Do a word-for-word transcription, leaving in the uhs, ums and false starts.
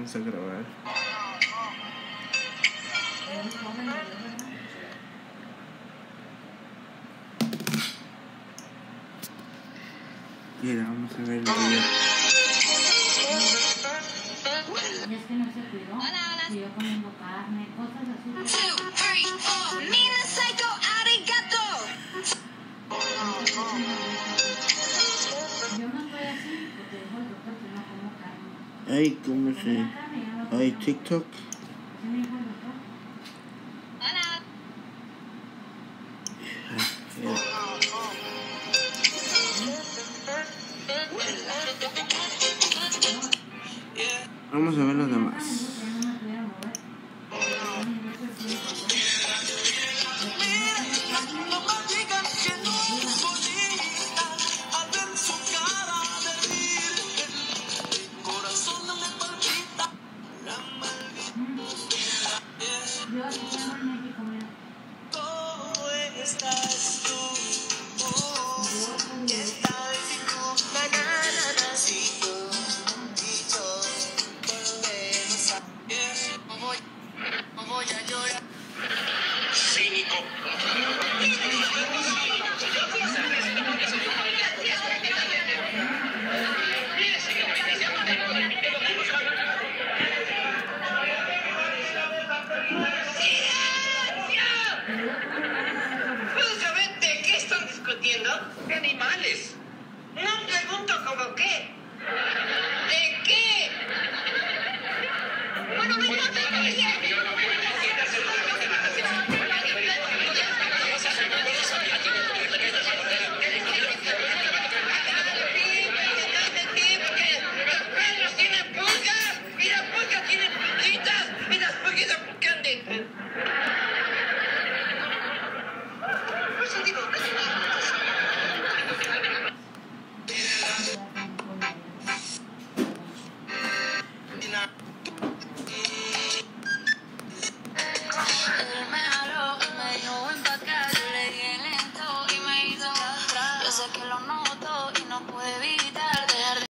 vamos a grabar. Mira, vamos a ver el video. Y es que no se cuidó, siguió comiendo carne, cosas así. Yo no estoy así porque dijo el doctor que no como carne. Ay, ¿cómo se...? Ay, TikTok. ¿Sí me dijo el doctor? Vamos a ver los demás. ¿De qué están discutiendo? ¿De animales? No pregunto como qué.